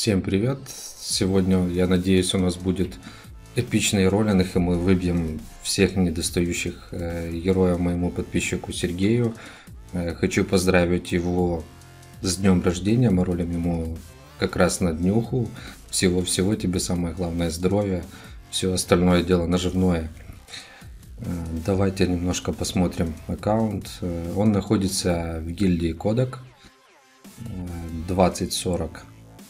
Всем привет! Сегодня, я надеюсь, у нас будет эпичный роллинг, и мы выбьем всех недостающих героев моему подписчику Сергею. Хочу поздравить его с днем рождения, мы ролим ему как раз на днюху. Всего-всего тебе, самое главное, здоровья, все остальное дело наживное. Давайте немножко посмотрим аккаунт. Он находится в гильдии Кодек 2040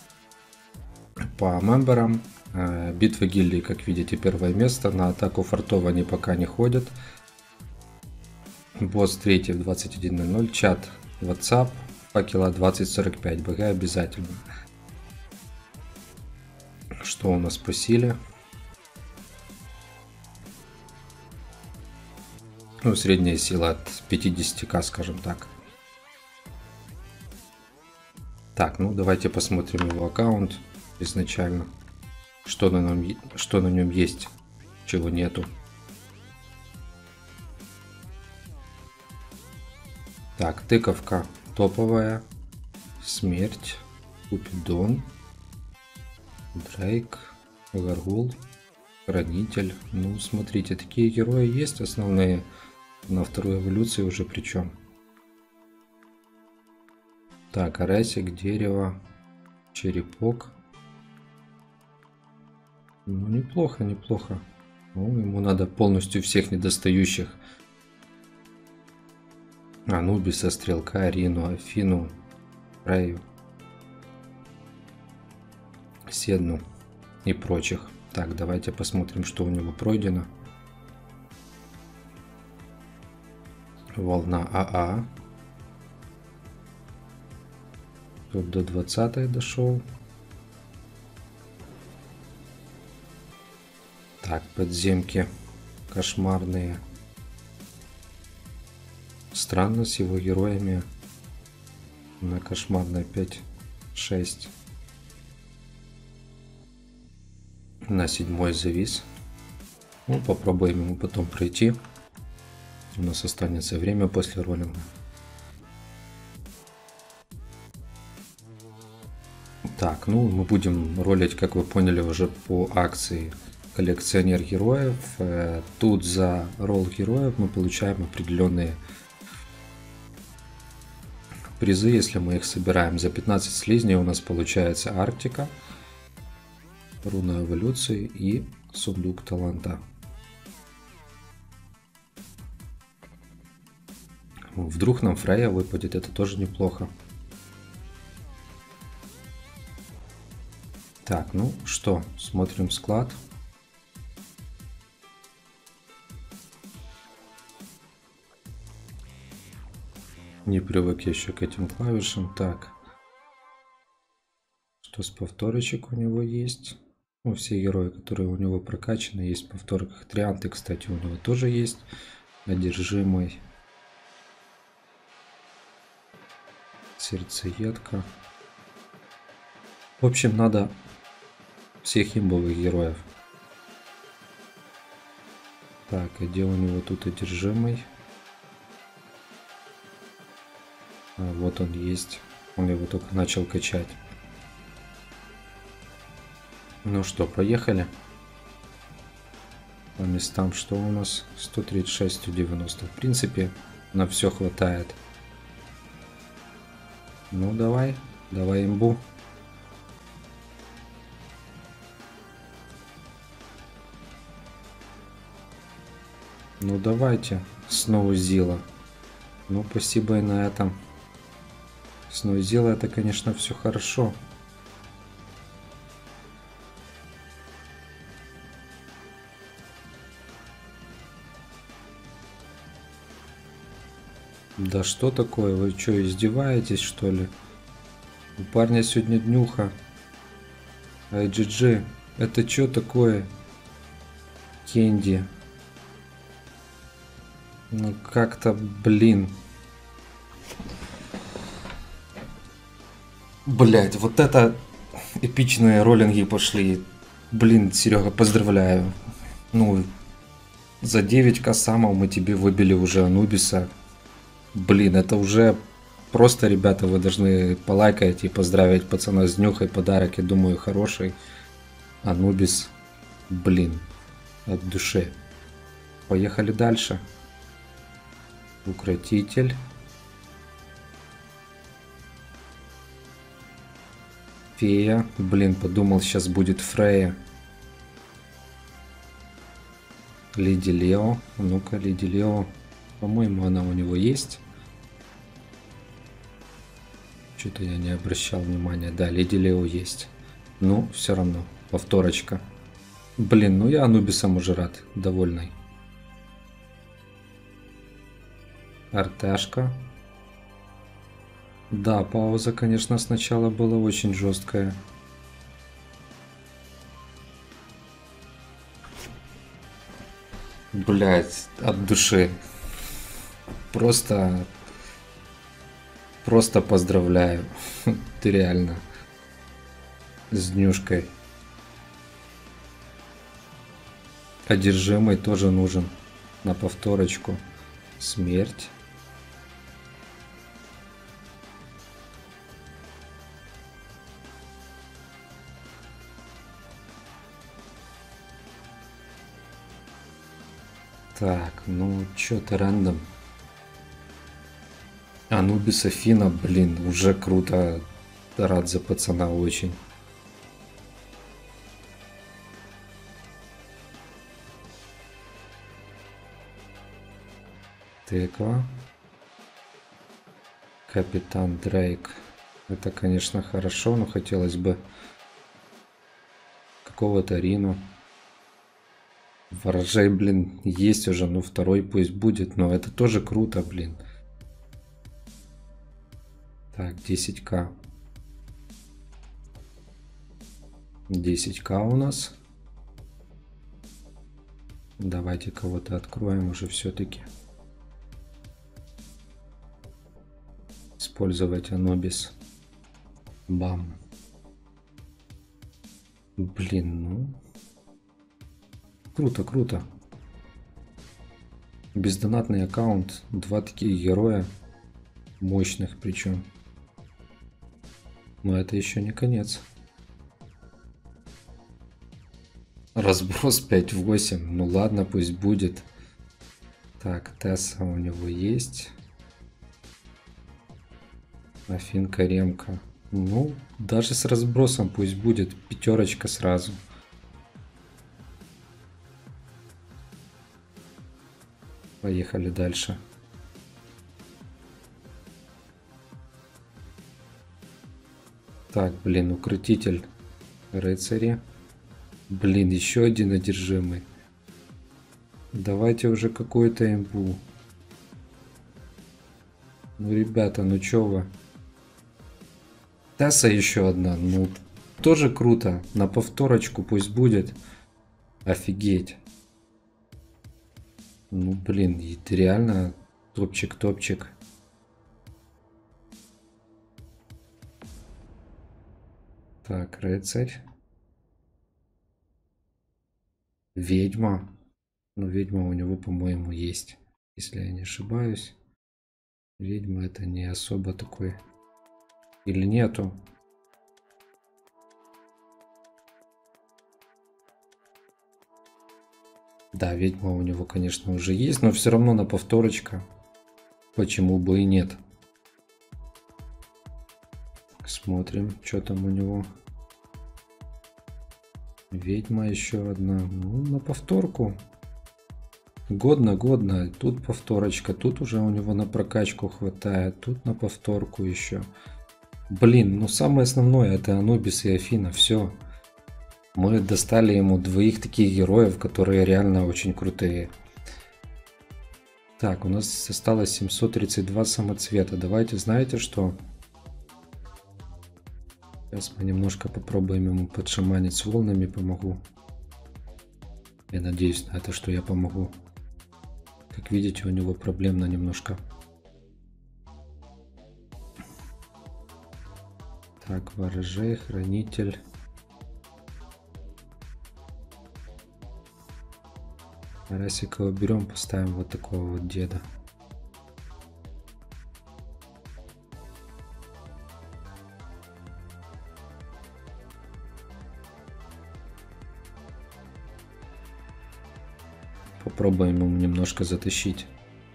по мемберам. Битва гильдии, как видите, первое место. На атаку фартов они пока не ходят. Босс 3 в 21:00. Чат WhatsApp. Факела 2045. БГ обязательно. Что у нас по силе? Ну, средняя сила от 50к, скажем так. Так, ну давайте посмотрим его аккаунт изначально. Что на нем есть, чего нету. Так, тыковка топовая. Смерть. Купидон. Дрейк. Гаргул. Хранитель. Ну, смотрите, такие герои есть основные. На второй эволюции уже причем. Так, аресик, дерево, черепок. Ну, неплохо, неплохо. Ну, ему надо полностью всех недостающих. Анубиса, Стрелка, Арину, Афину, Раю, Седну и прочих. Так, давайте посмотрим, что у него пройдено. Волна АА. Тут до 20 дошел. Так, подземки кошмарные. Странно с его героями. На кошмарной 5-6. На 7 завис. Ну, попробуем ему потом пройти. У нас останется время после роллинга. Так, ну мы будем ролить, как вы поняли, уже по акции коллекционер героев. Тут за ролл героев мы получаем определенные призы, если мы их собираем. За 15 слизней у нас получается Арктика, руна эволюции и сундук таланта. Вдруг нам Фрея выпадет, это тоже неплохо. Так, ну что, смотрим склад. Не привык еще к этим клавишам. Так, что с повторочек у него есть? Ну, все герои, которые у него прокачаны, есть в повторках. Трианты, кстати, у него тоже есть. Одержимый. Сердцеедка. В общем, надо всех имбовых героев. Так, а где у него тут одержимый? Вот он есть. Он его только начал качать. Ну что, поехали. По местам что у нас? 136, 190. В принципе, на все хватает. Ну давай, давай имбу. Ну давайте, снова Зила. Ну спасибо и на этом. Снова Зила, это, конечно, все хорошо. Да что такое? Вы что, издеваетесь, что ли? У парня сегодня днюха. IGG. Это что такое? Кенди. Ну как-то, блин. Блять, вот это эпичные роллинги пошли. Блин, Серега, поздравляю. Ну, за 9к самов мы тебе выбили уже Анубиса. Блин, это уже просто, ребята, вы должны полайкать и поздравить пацана с днюхой. Подарок, я думаю, хороший. Анубис, блин, от души. Поехали дальше. Укротитель. Фея. Блин, подумал, сейчас будет Фрея. Леди Лео. Ну-ка, Леди Лео. По-моему, она у него есть. Что-то я не обращал внимания. Да, Леди Лео есть. Ну, все равно. Повторочка. Блин, ну я Анубисом уже рад. Довольный. Арташка. Да, пауза, конечно, сначала была очень жесткая. Блять, от души. Просто поздравляю. Ты реально с днюшкой. Одержимый тоже нужен на повторочку. Смерть. Так, ну чё-то рандом. Анубис Афина, блин, уже круто. Рад за пацана очень. Тыква. Капитан Дрейк. Это, конечно, хорошо, но хотелось бы какого-то Рину. Ворожей, блин, есть уже, ну второй пусть будет, но это тоже круто, блин. Так, 10к. 10к у нас. Давайте кого-то откроем уже все-таки. Использовать Анубис. Бам. Блин, ну... Круто, круто. Бездонатный аккаунт. Два таких героя. Мощных причем. Но это еще не конец. Разброс 5-8. Ну ладно, пусть будет. Так, Тесса у него есть. Афинка, Ремка. Ну, даже с разбросом пусть будет. Пятерочка сразу. Поехали дальше. Так, блин, укротитель. Рыцари. Блин, еще один одержимый. Давайте уже какую-то имбу. Ну, ребята, ну чё вы? Тесса еще одна. Ну, тоже круто. На повторочку пусть будет. Офигеть. Ну, блин, это реально топчик-топчик. Так, рыцарь. Ведьма. Ну, ведьма у него, по-моему, есть. Если я не ошибаюсь. Ведьма это не особо такой. Или нету? Да, ведьма у него, конечно, уже есть, но все равно на повторочка. Почему бы и нет? Смотрим, что там у него. Ведьма еще одна. Ну, на повторку. Годно, годно. Тут повторочка. Тут уже у него на прокачку хватает. Тут на повторку еще. Блин, ну самое основное это Анубис и Афина. Все. Мы достали ему двоих таких героев, которые реально очень крутые. Так, у нас осталось 732 самоцвета. Давайте, знаете что? Сейчас мы немножко попробуем ему подшаманить с волнами, помогу. Я надеюсь на это, что я помогу. Как видите, у него проблемно немножко. Так, ворожей, хранитель. Расика уберем, поставим вот такого вот деда. Попробуем ему немножко затащить.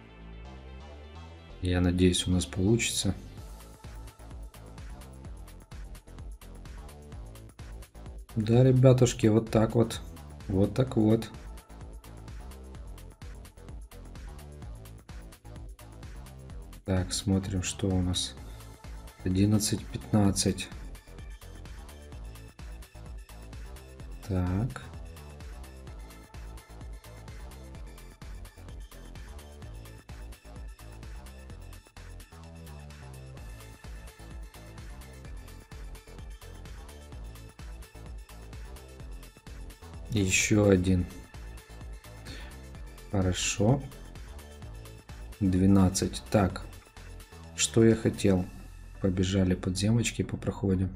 Я надеюсь, у нас получится. Да, ребятушки, вот так вот. Вот так вот. Так, смотрим, что у нас. 11-15. Так. Еще один. Хорошо. 12. Так. Что я хотел? Побежали подземочки, попроходим.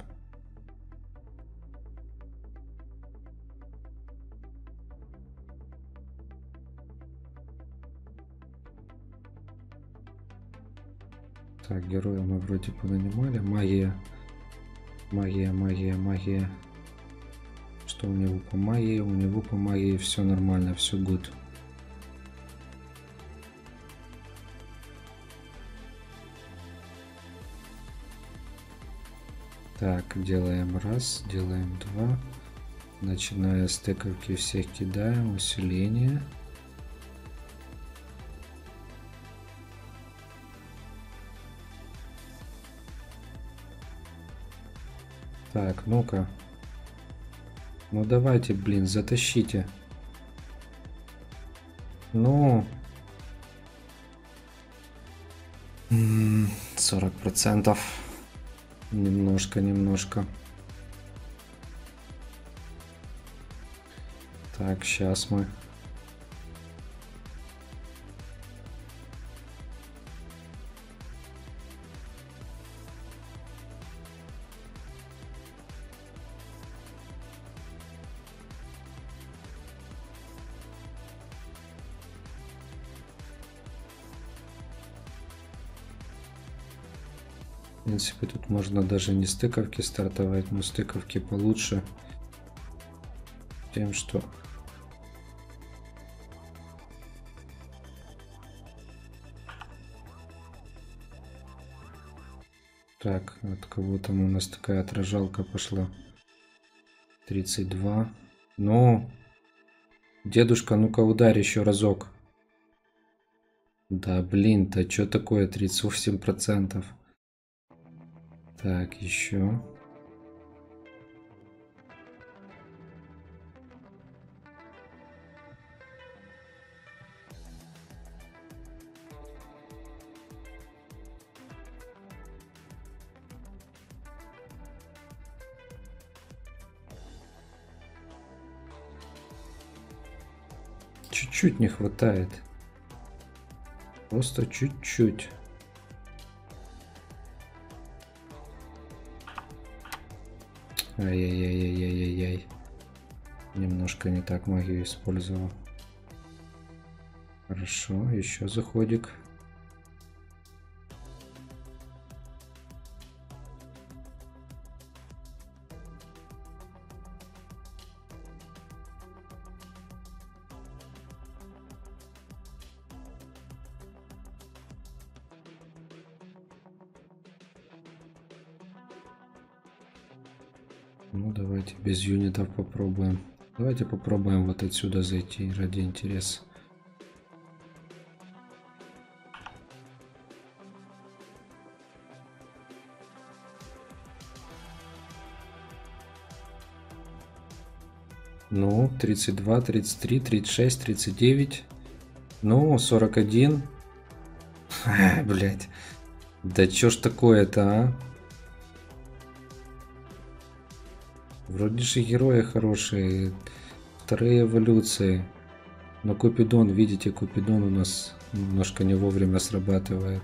Так, героя мы вроде понанимали. Магия. Магия, магия, магия. Что у него по магии? У него по магии все нормально, все good. Так, делаем раз, делаем два. Начиная с тыковки всех кидаем. Усиление. Так, ну-ка. Ну давайте, блин, затащите. Ну. 40%. Немножко. Так, сейчас мы. В принципе, тут можно даже не стыковки стартовать, но стыковки получше. Тем, что... Так, от кого там у нас такая отражалка пошла? 32. Ну, дедушка, ну-ка ударь еще разок. Да, блин-то, что такое 38%? Так, еще. Чуть-чуть не хватает. Просто чуть-чуть. Ай-яй-яй-яй-яй-яй. Немножко не так магию использовал. Хорошо, еще заходик. Ну, давайте без юнитов попробуем. Давайте попробуем вот отсюда зайти ради интереса. Ну, 32, 33, 36, 39. Ну, 41. Блять. Да чё ж такое-то, а? Вроде же герои хорошие. Вторые эволюции. Но Купидон, видите, Купидон у нас немножко не вовремя срабатывает.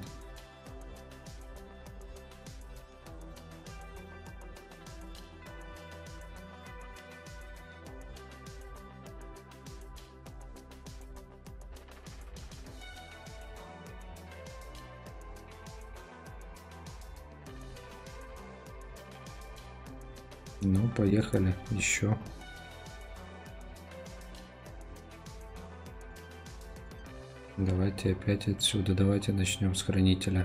Ну, поехали еще. Давайте опять отсюда. Давайте начнем с хранителя.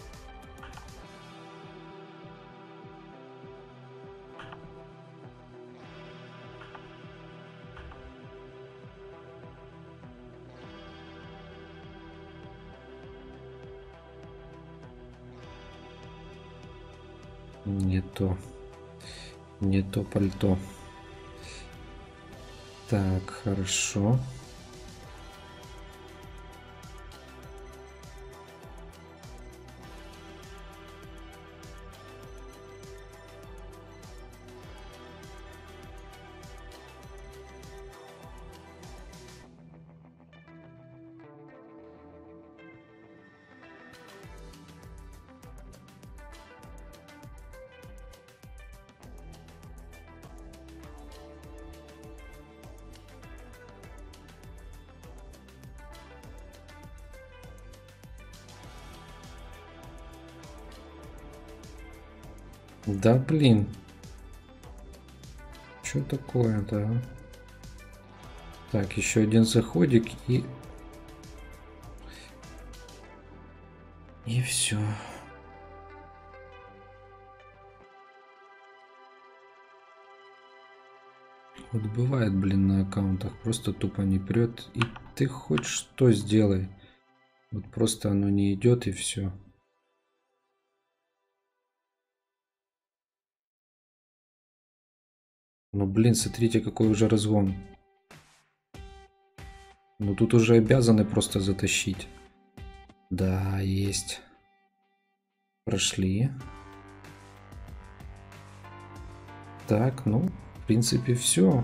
Не то. Не то пальто. Так, хорошо. Да блин. Что такое-то? А? Так, еще один заходик и... И все. Вот бывает, блин, на аккаунтах просто тупо не прет. И ты хоть что сделай. Вот просто оно не идет и все. Ну блин, смотрите, какой уже разгон. Ну тут уже обязаны просто затащить. Да, есть. Прошли. Так, ну, в принципе, все.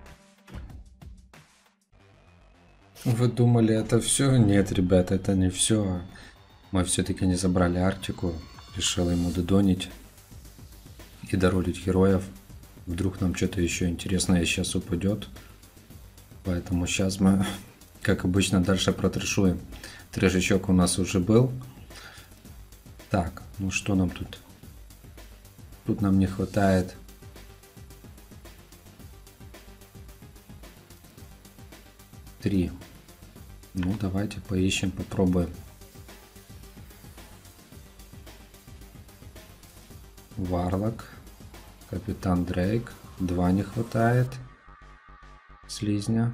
Вы думали, это все? Нет, ребята, это не все. Мы все-таки не забрали Арктику. Решил ему додонить и доролить героев. Вдруг нам что-то еще интересное сейчас упадет. Поэтому сейчас мы, как обычно, дальше протрешуем. Трешечок у нас уже был. Так, ну что нам тут? Тут нам не хватает. Три. Ну, давайте поищем, попробуем. Варлок. Капитан Дрейк. 2 не хватает. Слизня.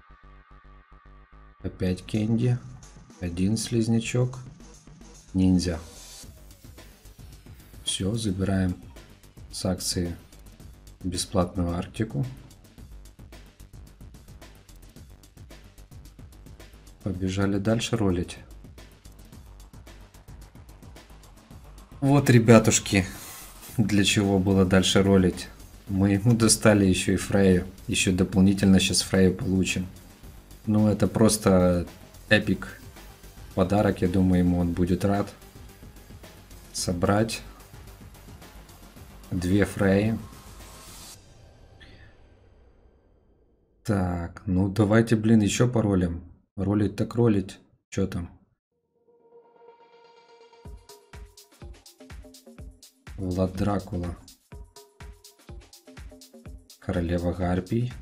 Опять Кенди. 1 слизнячок. Ниндзя. Все, забираем с акции бесплатную Арктику. Побежали дальше ролить. Вот, ребятушки, для чего было дальше ролить. Мы ему достали еще и Фрейю. Еще дополнительно сейчас Фрейю получим. Ну, это просто эпик подарок. Я думаю, ему он будет рад. Собрать 2 Фреи. Так, ну давайте, блин, еще поролим. Ролить так ролить. Что там? Влад Дракула. Королева Гарпий.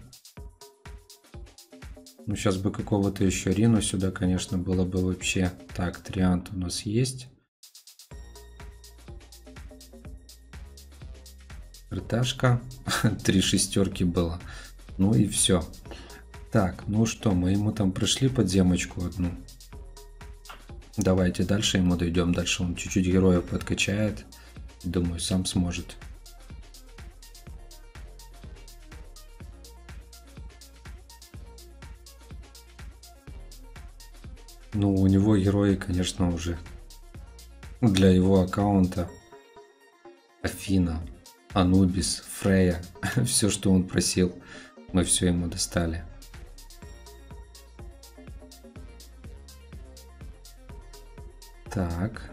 Ну, сейчас бы какого-то еще Рину сюда, конечно, было бы вообще. Так, Триант у нас есть. Рташка. 3 шестерки было. Ну и все. Так, ну что, мы ему там прошли подземочку одну. Давайте дальше ему дойдем. Дальше он чуть-чуть героев подкачает. Думаю, сам сможет. Ну, у него герои, конечно, уже для его аккаунта. Афина, Анубис, Фрея. Все, что он просил, мы все ему достали. Так.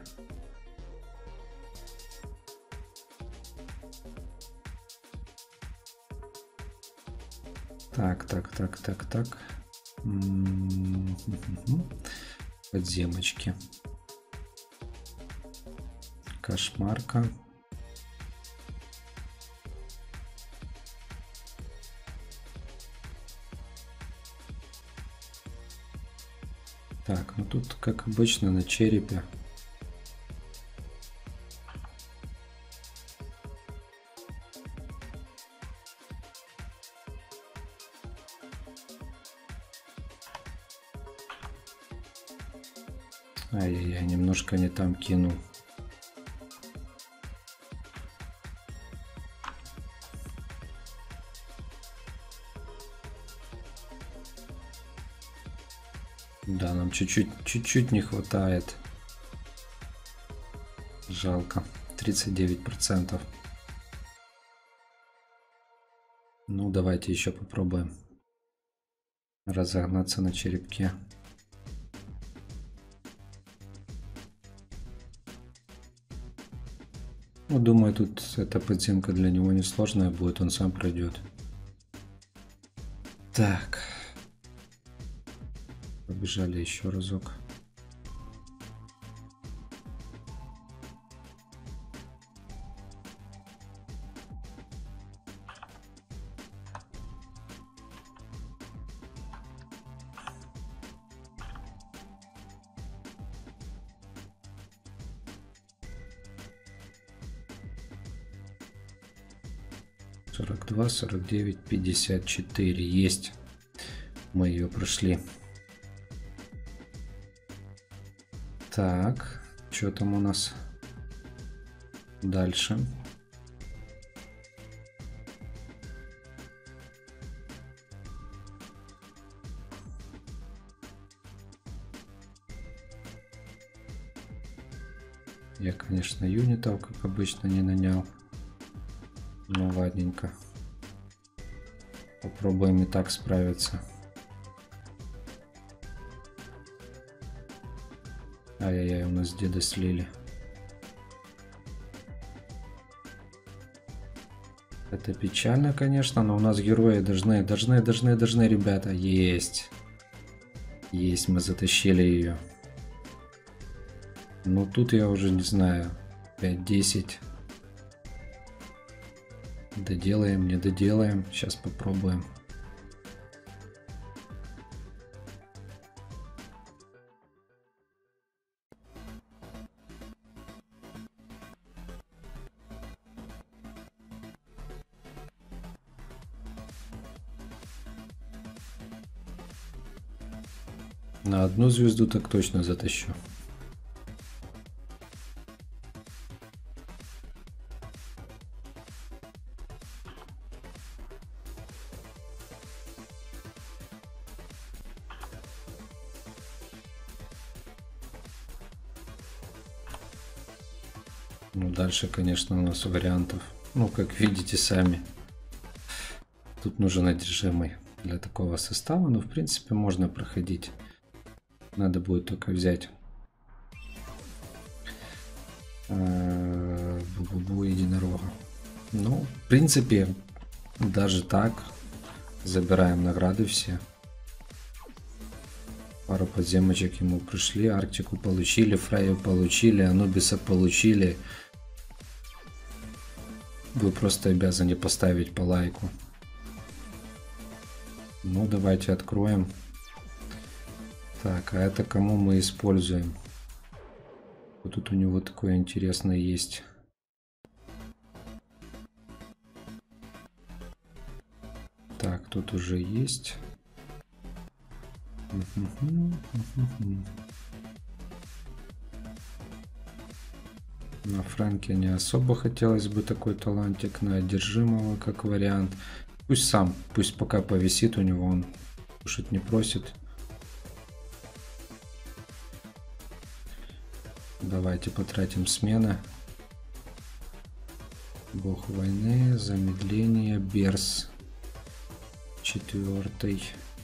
Так. Подземочки. Кошмарка. Так, ну тут, как обычно, на черепе. Ай-яй-яй, немножко не там кинул. Да, нам чуть-чуть не хватает. Жалко. 39%. Ну, давайте еще попробуем разогнаться на черепке. Ну, думаю, тут эта подземка для него несложная будет, он сам пройдет. Так. Побежали еще разок. Сорок два, 49, 54. Есть. Мы ее прошли. Так, что там у нас дальше? Я, конечно, юнитов, как обычно, не нанял. Ну, ладненько. Попробуем и так справиться. Ай-яй-яй, у нас деда слили. Это печально, конечно, но у нас герои должны, ребята. Есть. Есть, мы затащили ее. Ну, тут я уже не знаю. 5-10. Доделаем, не доделаем. Сейчас попробуем. На одну звезду так точно затащу. Ну, дальше, конечно, у нас вариантов. Ну, как видите сами. Тут нужен одержимый для такого состава. Но, в принципе, можно проходить. Надо будет только взять Бу-бу-бу единорога. Ну, в принципе, даже так забираем награды все. Пару подземочек ему пришли, Арктику получили, Фраю получили, Анубиса получили. Вы просто обязаны поставить по лайку. Ну, давайте откроем. Так, а это кому мы используем? Вот тут у него такое интересное есть. Так, тут уже есть. На Фрэнке не особо хотелось бы такой талантик, на одержимого как вариант. Пусть сам, пусть пока повисит у него, он кушать не просит. Давайте потратим смены. Бог войны, замедление, Берс. 4.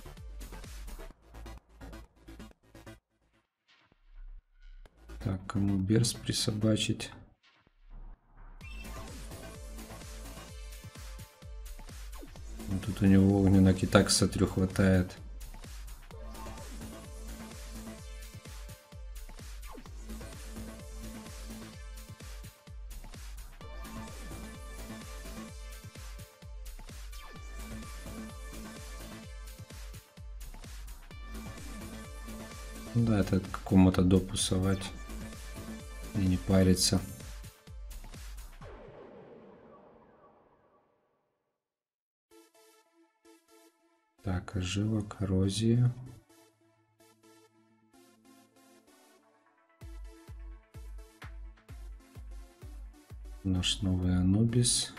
Так, кому Берс присобачить? Ну, тут у него огненок и так смотрю хватает. Да, это какому-то допу совать и не париться. Так, оживок, коррозия. Наш новый Анубис.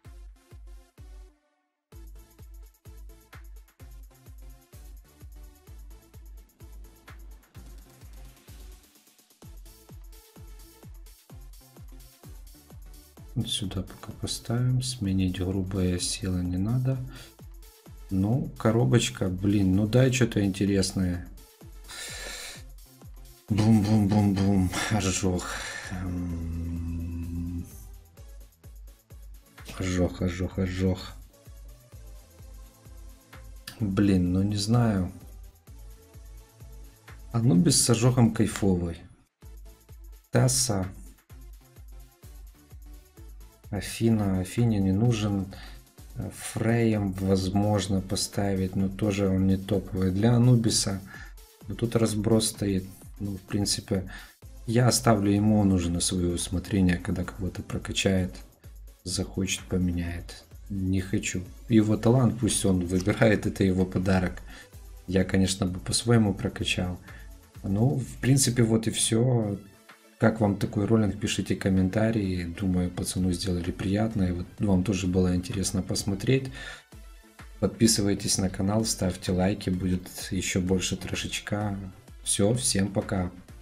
Вот сюда пока поставим. Сменить грубая сила не надо. Ну, коробочка, блин, ну дай что-то интересное. Бум-бум-бум-бум. Ожог. Ожог. Блин, ну не знаю. Анубис с ожогом кайфовый. Тесса. Афине не нужен. Фреем возможно поставить, но тоже он не топовый. Для Анубиса вот тут разброс стоит. Ну, в принципе, я оставлю ему, он уже на свое усмотрение, когда кого-то прокачает, захочет, поменяет. Не хочу. Его талант, пусть он выбирает, это его подарок. Я, конечно, бы по-своему прокачал. Ну, в принципе, вот и все. Как вам такой роллинг, пишите комментарии. Думаю, пацану сделали приятно. И вот вам тоже было интересно посмотреть. Подписывайтесь на канал, ставьте лайки. Будет еще больше трешечка. Все, всем пока.